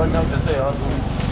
张纯粹要出。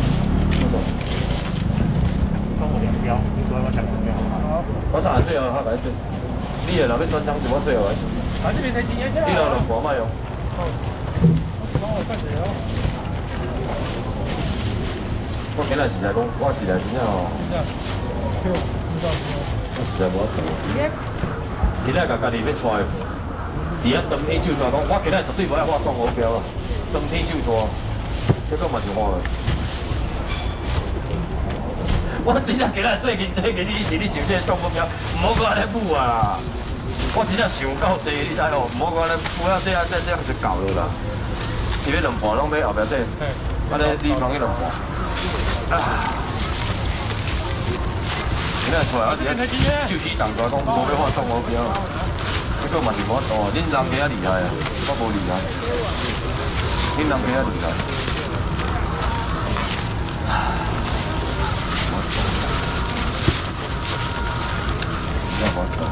帮我2标，你说我2标。好。 我3最后较来做。你的若要专张是我最后来收。 啊，这边才几年前。 你若两盘卖哦。 好。帮我快点哦。 我今日实在讲，我实在真正哦。我实在无法度。今日甲家己要带，伫遐当天手带讲，我今日绝对无爱画双目标啊！当天手带，结果嘛是画了。我真正今日最近你是你想这双目标，唔好搁安尼舞啊！我真正想够济，你知哦？唔好搁安尼舞啊！这样就够了啦。伊要2盘拢要后壁这，安尼你放去2盘。啊！今仔出来我伫遐就起动作讲，无要画双目标，这个嘛是无法度。恁人家厉害啊，我无厉害。恁人家厉害。我操！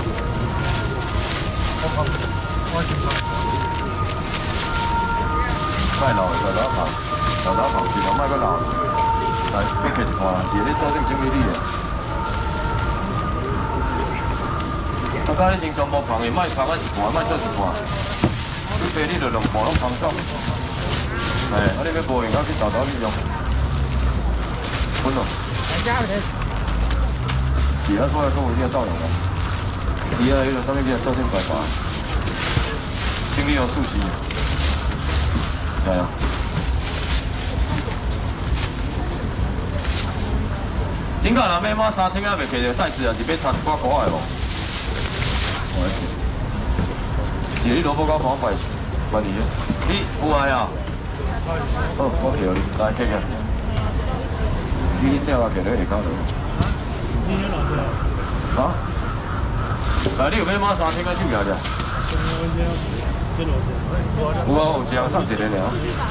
太老了，老跑，尽量莫搁老。来，别客一看，是咧做定整理你啊。啊，甲你先全部放去，莫放啊一盘，莫做一盘。你爸你就2盘拢放走。哎，啊你要无用，我去找你用。分咯。其他所有跟我一定要照用的。其他迄个上面叫照正白法，精力要速习。来啊！顶下若买满3000仔袂摕着赛事，也是要差1寡块的无。是你萝卜糕帮我摆你的，你有爱啊？好，我摕你，来客客。你这个摕咧下骹落。啊？来，你有买满3000个手摇者？有啊，有只送一个了。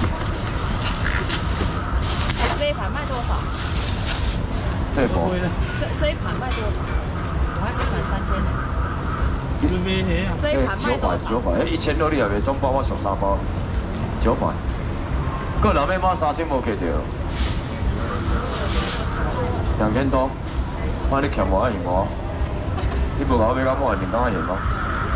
这一盘卖多少？ 这盘。 这一盘卖多少？我还没买3000呢。这一盘卖多少 ？900，1000多你也袂总包，我上3包。900。个人要满3000无摕着。2000多，看你欠我还是我？你无甲我买到满，你当我嫌吗？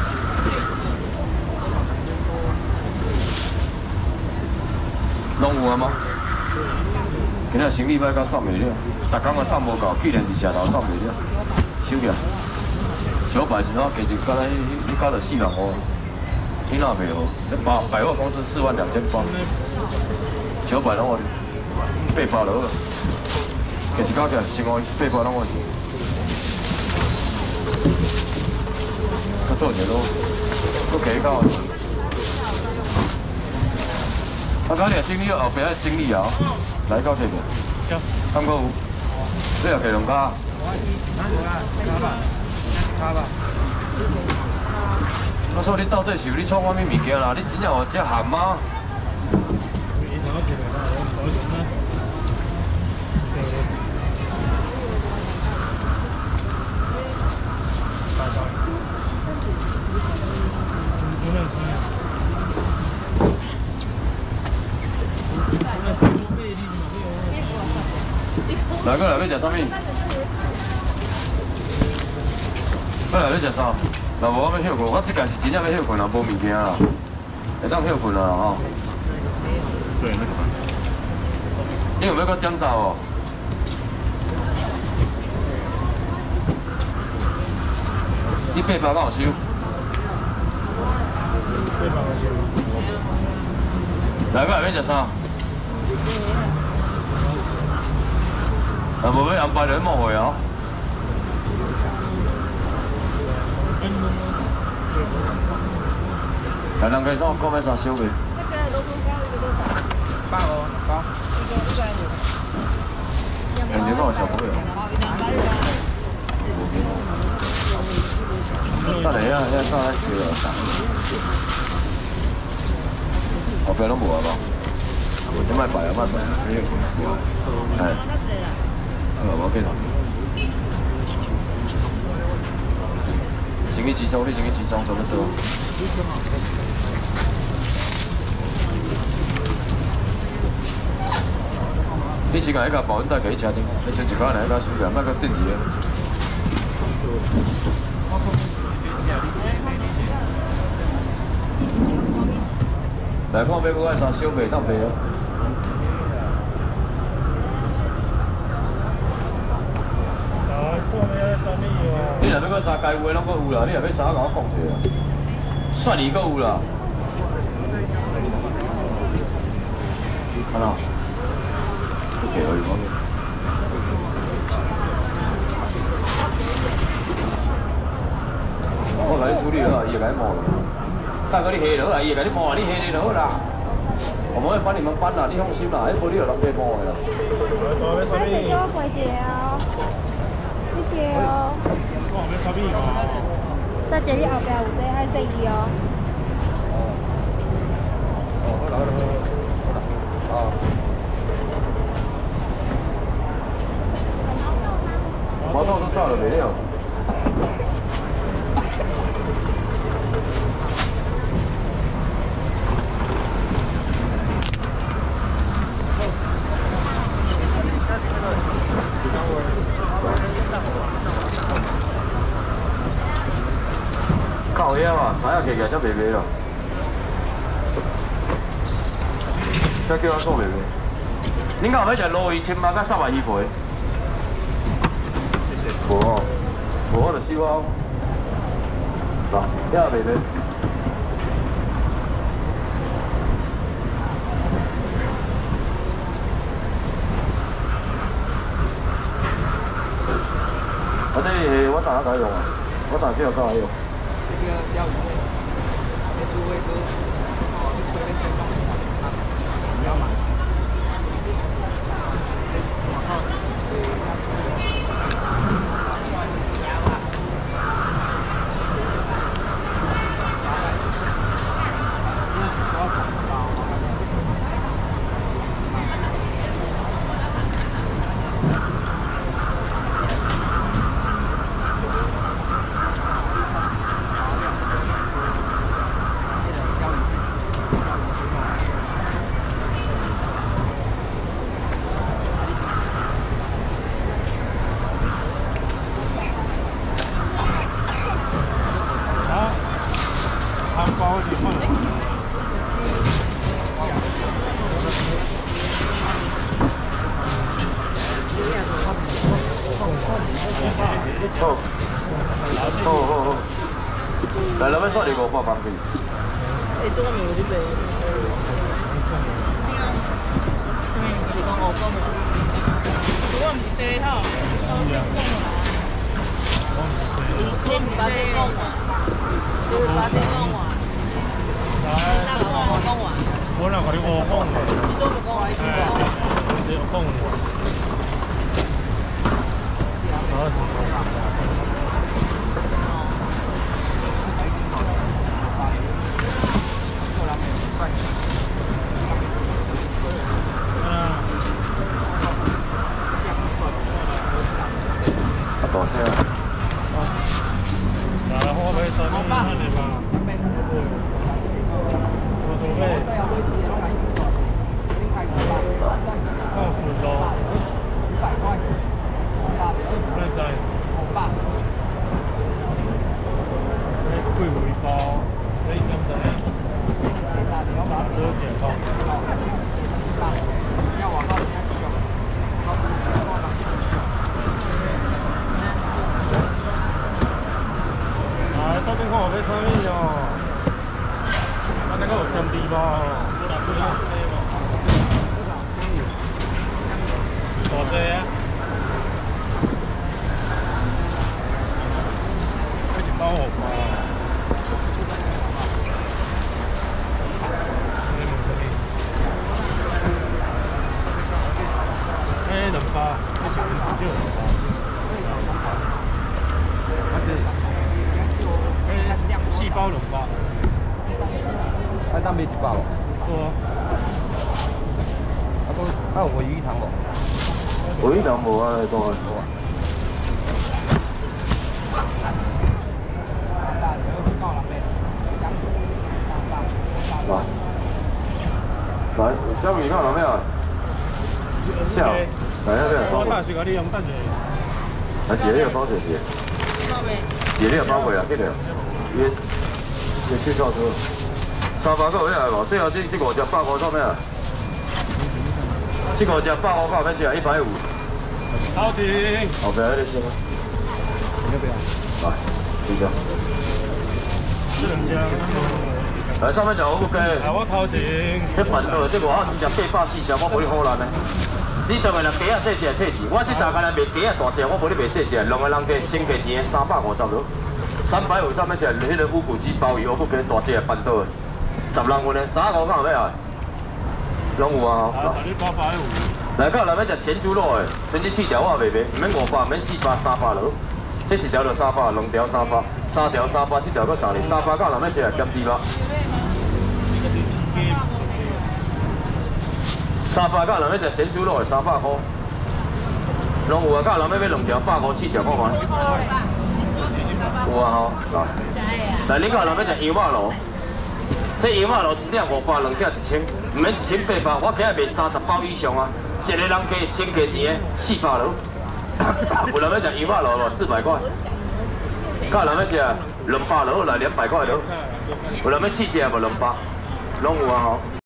拢有啊吗？今仔生理歹，甲送袂了，逐工个送无够，去年是车头送袂了，收起来。900是怎加一个你搞到4万5，你哪袂好？百货公司42000包，900拢我8包落，加一加起来生活8包拢我。较做者咯，搁加到。啊，今日整理后壁整理后，来到这个，敢搁有？你又摕2卡？我说你到底是有你创啥物物件啦？你真正有这咸吗？来，过来要食啥物？过来要食啥？若无我要休困，我即届是真正要休困啦，无物件啦，会当休困啦吼。对，那个。你有要搁点啥无？你8包敢有收？来，过来要食啥？啊，无要安排就莫回哦。来，人家说购买啥烧卖？ 那个萝卜糕一个多少？85包。 感觉够小朋友。得嚟啊！一三一幾啊？後邊都冇啊嘛？你買白啊？買白啊？係。我記得。生意集中，你生意集中，做乜做？ 你时间迄个保温袋给伊吃点，你剩一包来甲收起来，莫搁等伊啊。来看要搁爱啥小卖当卖哦。你若要搁啥该有的拢搁有啦，你若要啥甲我讲一下啦。蒜泥搁有啦。看到？这个有冇？我甲你处理好，伊会甲你摸。大哥，你下落来，伊会甲你摸，你下就好啦。我们会帮你们搬啦，你放心啦，迄玻璃有人可以摸的啦。 还是给我回姐哦，谢谢哦。大姐，你后边有这爱生意哦。 好啦，好。毛豆都炸了没有？靠遐嘛，哪有起价才袂卖咯？才叫我讲袂卖。恁敢有要食鲈鱼、青蛙甲沙白鱼皮？无哦，无我就收啊。嗱，遐袂卖。我这我打哪用啊？我打这个干啥用？这个钓鱼，那猪尾哥，你随便再弄一下，你要买。好，来，咱们算你500方币。 哎，这个没有这边。你讲5公嘛？我唔是这套，收钱公嘛。你唔把这讲完，你把这讲完。那个我讲完。 我那个你5公的。 你都不讲完，你讲完。 你有公的。 多少？ 然后我买3米的吧。我准备放10多。100块。那在。贵有一包，所以咁就多点包。要往到边去。到底看我要啥物哦？啊，那个有甜味无？大只啊！这一包5包。2包，这是2包。4包2包， 咱买1包。 多。 有鲔鱼汤无？ 鲔鱼汤无啊，当然。来，小米看到没有？ 是啊，来那边。 我大是甲你用等者。 啊，姐你有包水姐。姐你有包过啊？记得。约去造车。300个有来无？最后这5只150做咩啊？这5只150到咩只？150。 好停。 后边那个先。 要不要？ 来，这个。 这两家。 来，上面讲我不给。 来，我头前。 这板凳这外口只840只，我无你好难的。你当个人鸡仔细只退钱，我这大家人卖鸡仔大只，我无你卖细只，两个人计先计钱350咯。350上面只迄个乌骨鸡鲍鱼，我不给大只的板凳，10人份的，35敢有要啊？拢有啊。来，到内面只咸猪肉的，剩这4条我也袂卖，唔免500，唔免400、300咯。这1条就300，2条300。3条300，这条搁30，300到内面只减200。300到内面只咸猪肉的300块，拢有啊，到内面要2条150、4条看看。有啊吼，来，你到内面只羊肉炉，这羊肉炉1点500，2点1000，唔免1800，我今日卖30包以上啊，一个人加先加钱的400咯。有内面只羊肉炉400块。到内面只200落来200块落，有内面试只无200，拢有啊吼。